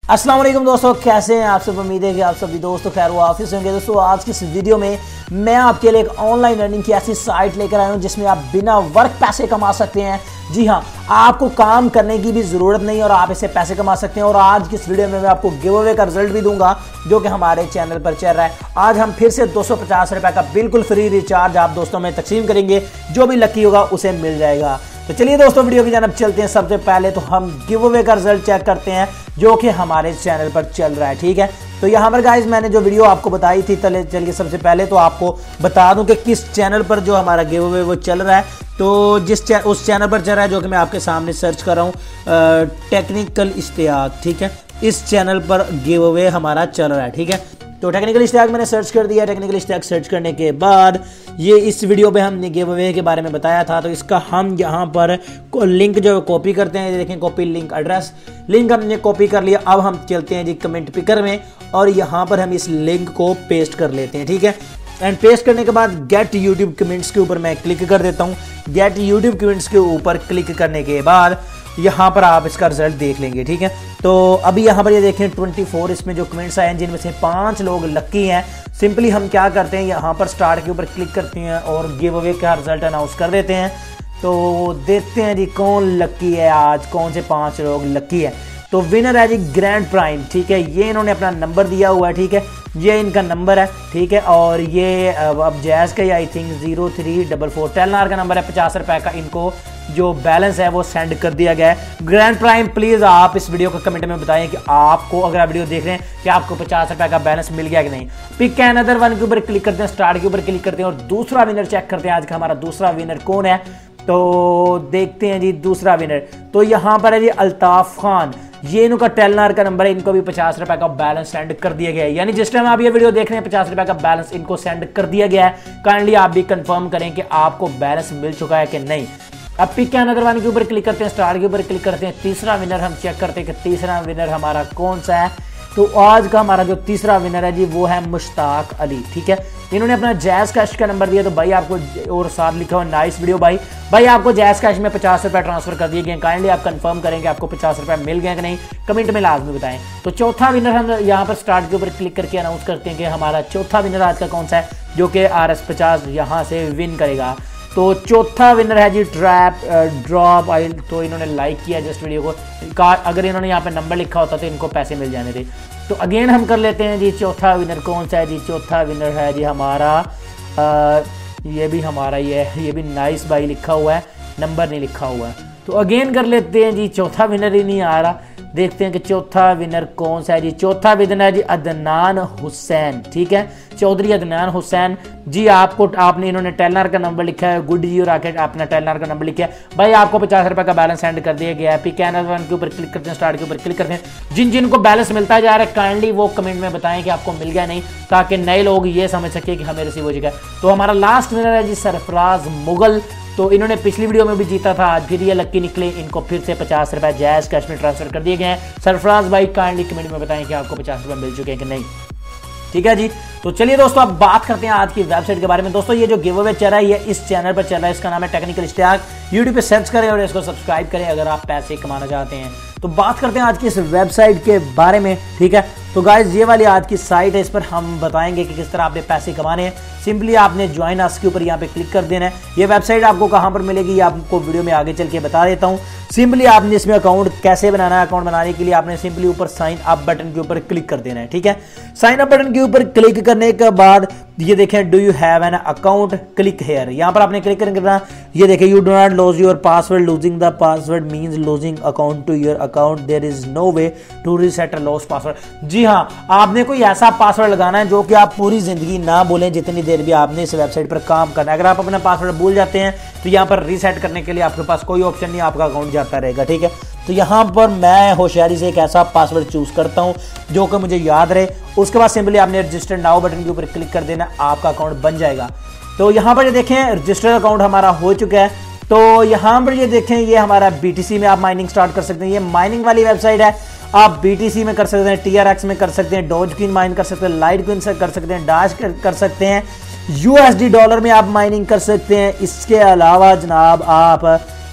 अस्सलाम वालेकुम दोस्तों, कैसे हैं आप सब। उम्मीद है कि आप सभी दोस्तों खैर वो ऑफिस होंगे। दोस्तों आज की इस वीडियो में मैं आपके लिए एक ऑनलाइन अर्निंग की ऐसी साइट लेकर आया हूं जिसमें आप बिना वर्क पैसे कमा सकते हैं। जी हाँ, आपको काम करने की भी ज़रूरत नहीं और आप इससे पैसे कमा सकते हैं। और आज की इस वीडियो में मैं आपको गिव अवे का रिजल्ट भी दूंगा जो कि हमारे चैनल पर चल रहा है। आज हम फिर से 250 रुपये का बिल्कुल फ्री रिचार्ज आप दोस्तों में तकसीम करेंगे। जो भी लकी होगा उसे मिल जाएगा। तो चलिए दोस्तों वीडियो की जानब चलते हैं। सबसे पहले तो हम गिव अवे का रिजल्ट चेक करते हैं जो कि हमारे चैनल पर चल रहा है। ठीक है, तो यहाँ पर गाइज मैंने जो वीडियो आपको बताई थी, चलिए सबसे पहले तो आपको बता दूं कि किस चैनल पर जो हमारा गिव अवे वो चल रहा है। तो उस चैनल पर चल रहा है जो कि मैं आपके सामने सर्च कर रहा हूँ, टेक्निकल इश्तियाक। ठीक है, इस चैनल पर गिव अवे हमारा चल रहा है। ठीक है, तो टेक्निकल इश्तियाक मैंने सर्च कर दिया। टेक्निकल इश्तियाक सर्च करने के बाद ये इस वीडियो पे हमने गिव अवे के बारे में बताया था, तो इसका हम यहाँ पर लिंक जो कॉपी करते हैं। देखें, कॉपी लिंक एड्रेस, लिंक हमने कॉपी कर लिया। अब हम चलते हैं जी कमेंट पिकर में और यहाँ पर हम इस लिंक को पेस्ट कर लेते हैं। ठीक है, एंड पेस्ट करने के बाद गेट यूट्यूब कमेंट्स के ऊपर मैं क्लिक कर देता हूँ। गेट यूट्यूब कमेंट्स के ऊपर क्लिक करने के बाद यहाँ पर आप इसका रिजल्ट देख लेंगे। ठीक है, तो अभी यहाँ पर ये देखें 24 इसमें जो कमेंट्स आए हैं जिनमें से 5 लोग लकी हैं। सिंपली हम क्या करते हैं, यहाँ पर स्टार्ट के ऊपर क्लिक करते हैं और गिव अवे का रिजल्ट अनाउंस कर देते हैं। तो देखते हैं जी कौन लकी है आज, कौन से 5 लोग लकी है। तो विनर है जी ग्रैंड प्राइम। ठीक है, ये इन्होंने अपना नंबर दिया हुआ है। ठीक है, ये इनका नंबर है। ठीक है, और ये अब जैज़ का आई थिंक 0344 टेलनार का नंबर है। 50 रुपये का इनको जो बैलेंस है वो सेंड कर दिया गया है। ग्रैंड प्राइम प्लीज़ आप इस वीडियो को कमेंट में बताएं कि आपको, अगर आप वीडियो देख रहे हैं, कि आपको 50 रुपये का बैलेंस मिल गया कि नहीं। पिक अनदर वन के ऊपर क्लिक करते हैं, स्टार्ट के ऊपर क्लिक करते हैं और दूसरा विनर चेक करते हैं। आज का हमारा दूसरा विनर कौन है, तो देखते हैं जी दूसरा विनर। तो यहाँ पर है जी अल्ताफ खान, ये इनका टेलनार का नंबर है। इनको भी 50 रुपये का बैलेंस सेंड कर दिया गया है। यानी जिस टाइम आप ये वीडियो देख रहे हैं 50 रुपये का बैलेंस इनको सेंड कर दिया गया है। काइंडली आप भी कंफर्म करें कि आपको बैलेंस मिल चुका है कि नहीं। अब पिक अनदर वन के ऊपर क्लिक करते हैं, स्टार के ऊपर क्लिक करते हैं। तीसरा विनर हम चेक करते हैं कि तीसरा विनर हमारा कौन सा है। तो आज का हमारा जो तीसरा विनर है जी वो है मुश्ताक अली। ठीक है, इन्होंने अपना जैज़ कैश का नंबर दिया। तो भाई आपको, और साथ लिखा हुआ नाइस वीडियो भाई आपको जैज़ कैश में 50 रुपये ट्रांसफर कर दिए गए। काइंडली आप कंफर्म करें कि आपको 50 रुपये मिल गए कि नहीं, कमेंट में लाजमी बताएं। तो चौथा विनर हम यहाँ पर स्टार्ट के ऊपर क्लिक करके अनाउंस करते हैं कि हमारा चौथा विनर आज का कौन सा है जो कि RS50 यहाँ से विन करेगा। तो चौथा विनर है जी ट्रैप ड्रॉप ऑयल। तो इन्होंने लाइक किया जस्ट वीडियो को। अगर इन्होंने यहाँ पे नंबर लिखा होता तो इनको पैसे मिल जाने थे। तो अगेन हम कर लेते हैं जी चौथा विनर कौन सा है जी। चौथा विनर है जी हमारा ये भी हमारा ये भी नाइस बाई लिखा हुआ है, नंबर नहीं लिखा हुआ है। तो अगेन कर लेते हैं जी, चौथा विनर ही नहीं आ रहा। देखते हैं कि चौथा विनर कौन सा है जी। चौथा विनर है जी अदनान हुसैन। ठीक है, चौधरी अदनान हुसैन जी। आपने इन्होंने टेलनार का नंबर लिखा है, गुड जी, और आके अपना टेलनार का नंबर लिखा है। भाई आपको 50 रुपये का बैलेंस सेंड कर दिया गया है। पिक अनदर वन के ऊपर क्लिक करते हैं, स्टार्ट के ऊपर क्लिक करते हैं। जिनको बैलेंस मिलता जा रहा है काइंडली वो कमेंट में बताएं कि आपको मिल गया नहीं, ताकि नए लोग ये समझ सके कि हमें रिसीव हो जाएगा। तो हमारा लास्ट विनर है जी सरफराज मुगल। तो इन्होंने पिछली वीडियो में भी जीता था, आज फिर ये लक्की निकले। इनको फिर से 50 रुपये जैज़ कैश में ट्रांसफर कर दिए गए हैं। सरफराज भाई काइंडली कमेंट में बताएं कि आपको 50 रुपये मिल चुके हैं कि नहीं। ठीक है जी, तो चलिए दोस्तों अब बात करते हैं आज की वेबसाइट के बारे में। दोस्तों ये जो गिव अवे चल रहा है ये इस चैनल पर चल रहा है, इसका नाम है टेक्निकल इश्तियाक। यूट्यूब पे सर्च करें और इसको सब्सक्राइब करें अगर आप पैसे कमाना चाहते हैं। तो बात करते हैं आज की इस वेबसाइट के बारे में। ठीक है, तो गाइज ये वाली आज की साइट है, इस पर हम बताएंगे कि किस तरह आपने पैसे कमाने हैं। सिंपली आपने ज्वाइन अस के ऊपर यहाँ पे क्लिक कर देना है। ये वेबसाइट आपको कहाँ पर मिलेगी ये आपको वीडियो में आगे चल के बता देता हूँ। सिंपली आपने इसमें अकाउंट कैसे बनाना है, अकाउंट बनाने के लिए आपने सिंपली ऊपर साइन अप बटन के ऊपर क्लिक कर देना है। ठीक है, साइन अप बटन के ऊपर क्लिक करने के बाद ये देखें do you have an account, click here, यहाँ पर आपने क्लिक करना। ये देखें you do not lose your password, losing the password means losing account to your account, there is no way to reset a lost password. जी हाँ, आपने कोई ऐसा पासवर्ड लगाना है जो कि आप पूरी जिंदगी ना बोलें जितनी देर भी आपने इस वेबसाइट पर काम करना है। अगर आप अपना पासवर्ड भूल जाते हैं तो यहाँ पर रीसेट करने के लिए आपके पास कोई ऑप्शन नहीं, आपका अकाउंट जाता रहेगा। ठीक है, तो यहाँ पर मैं होशियारी से एक ऐसा पासवर्ड चूज करता हूँ जो कि मुझे याद रहे। उसके बाद सिंपली आपने रजिस्टर नाउ बटन के ऊपर क्लिक कर देना, आपका अकाउंट बन जाएगा। तो यहाँ पर ये देखें रजिस्टर अकाउंट हमारा हो चुका है। तो यहाँ पर ये देखें ये हमारा BTC में आप माइनिंग स्टार्ट कर सकते हैं। ये माइनिंग वाली वेबसाइट है, आप BTC में कर सकते हैं, TRX में कर सकते हैं, डॉज क्वीन माइन कर सकते हैं, लाइट क्वीन से कर सकते हैं, डाश कर सकते हैं, USD डॉलर में आप माइनिंग कर सकते हैं। इसके अलावा जनाब आप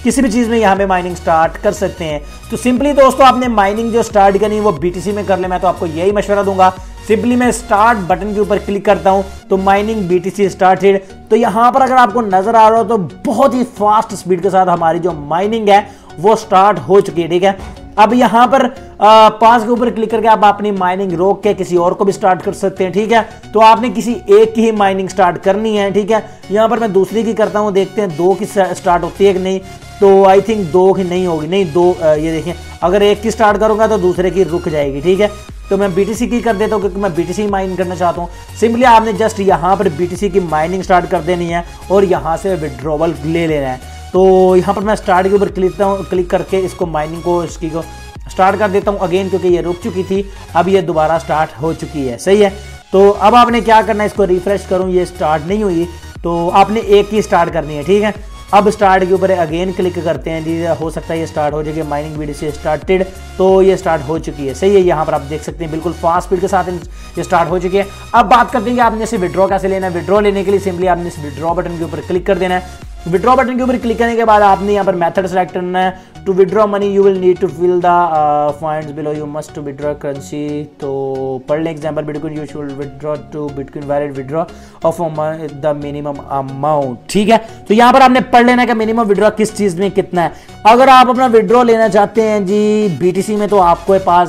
किसी भी चीज में यहाँ पे माइनिंग स्टार्ट कर सकते हैं। तो सिंपली दोस्तों आपने माइनिंग जो स्टार्ट करनी है वो BTC में कर ले, मैं तो आपको यही मशवरा दूंगा। सिंपली मैं स्टार्ट बटन के ऊपर क्लिक करता हूं तो माइनिंग BTC स्टार्टेड। तो यहां पर अगर आपको नजर आ रहा हो तो बहुत ही फास्ट स्पीड के साथ हमारी जो माइनिंग है वो स्टार्ट हो चुकी है, ठीक है। अब यहां पर 5 के ऊपर क्लिक करके आप अपनी माइनिंग रोक के किसी और को भी स्टार्ट कर सकते हैं, ठीक है। तो आपने किसी एक की ही माइनिंग स्टार्ट करनी है, ठीक है। यहां पर मैं दूसरी की करता हूं, देखते हैं 2 की स्टार्ट होती है कि नहीं। तो आई थिंक 2 की नहीं होगी, नहीं 2, ये देखें अगर 1 की स्टार्ट करूंगा तो दूसरे की रुक जाएगी, ठीक है। तो मैं BTC की कर देता हूं क्योंकि मैं BTC माइन करना चाहता हूं। सिंपली आपने जस्ट यहां पर BTC की माइनिंग स्टार्ट कर देनी है और यहां से विड्रॉवल ले लेना है। तो यहां पर मैं स्टार्ट के ऊपर क्लिक करके इसको माइनिंग को इसकी को स्टार्ट कर देता हूं अगेन, क्योंकि ये रुक चुकी थी, अब ये दोबारा स्टार्ट हो चुकी है, सही है। तो अब आपने क्या करना है, इसको रिफ्रेश करूं, ये स्टार्ट नहीं हुई, तो आपने 1 की स्टार्ट करनी है, ठीक है। अब स्टार्ट के ऊपर अगेन क्लिक करते हैं जी, हो सकता है ये स्टार्ट हो जाएगी माइनिंग BTC स्टार्टेड। तो ये स्टार्ट हो चुकी है, सही है। यहाँ पर आप देख सकते हैं बिल्कुल फास्ट स्पीड के साथ ये स्टार्ट हो चुकी है। अब बात करते हैं कि आपने इसे विड्रॉ कैसे लेना है। विड्रॉ लेने के लिए सिंपली आपने इस विड्रॉ बटन के ऊपर क्लिक कर देना है। विड्रॉ बटन के ऊपर क्लिक करने के बाद आपने यहाँ पर मेथड सेलेक्ट करना है। To withdraw money you will need to fill the funds below, you must to withdraw currency. तो पढ़ लें example, bitcoin you should withdraw to bitcoin valid withdraw of the minimum amount, ठीक है। तो यहाँ पर आपने पढ़ लेना कि मिनिमम विड्रॉ किस चीज में कितना है। अगर आप अपना विड्रॉ लेना चाहते हैं जी BTC में तो आपके पास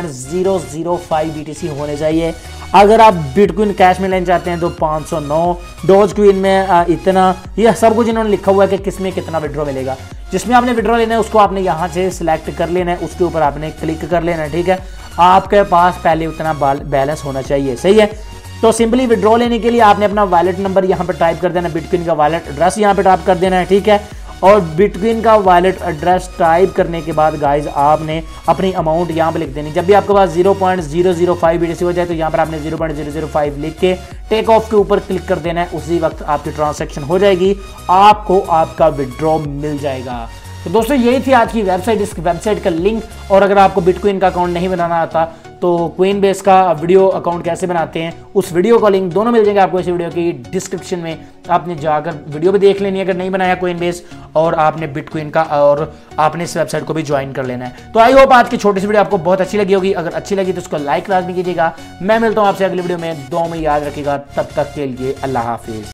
0.005 BTC होने चाहिए। अगर आप बिटकॉइन कैश में लेना चाहते हैं तो 509, डॉज क्वीन में इतना, यह सब कुछ इन्होंने लिखा हुआ है कि किस में कितना विड्रॉ मिलेगा। जिसमें आपने विड्रॉ लेना है उसको आपने यहाँ से सिलेक्ट कर लेना है, उसके ऊपर आपने क्लिक कर लेना है, ठीक है। आपके पास पहले उतना बैलेंस होना चाहिए, सही है। तो सिंपली विड्रॉ लेने के लिए आपने अपना वैलेट नंबर यहाँ पर टाइप कर देना, बिटकॉइन का वैलेट एड्रेस यहाँ पे टाइप कर देना है, ठीक है। और बिटकॉइन का वैलेट एड्रेस टाइप करने के बाद गाइज आपने अपनी अमाउंट यहाँ पे लिख देनी। जब भी आपके पास 0.005 BTC हो जाए तो यहाँ पर आपने 0.005 लिख के टेक ऑफ के ऊपर क्लिक कर देना है। उसी वक्त आपकी ट्रांजैक्शन हो जाएगी, आपको आपका विड्रॉ मिल जाएगा। तो दोस्तों यही थी आज की वेबसाइट, इस वेबसाइट का लिंक। और अगर आपको बिटकॉइन का अकाउंट नहीं बनाना आता तो कोइनबेस का वीडियो अकाउंट कैसे बनाते हैं उस वीडियो का लिंक दोनों मिल जाएंगे आपको इस वीडियो की डिस्क्रिप्शन में। आपने जाकर वीडियो भी देख लेनी है अगर नहीं बनाया कोइनबेस, और आपने बिटकॉइन का और आपने इस वेबसाइट को भी ज्वाइन कर लेना है। तो आई होप आज की छोटी सी वीडियो आपको बहुत अच्छी लगी होगी। अगर अच्छी लगी तो उसको लाइक लाजमी कीजिएगा। मैं मिलता हूं आपसे अगली वीडियो में, दुआ में याद रखिएगा। तब तक के लिए अल्लाह हाफिज।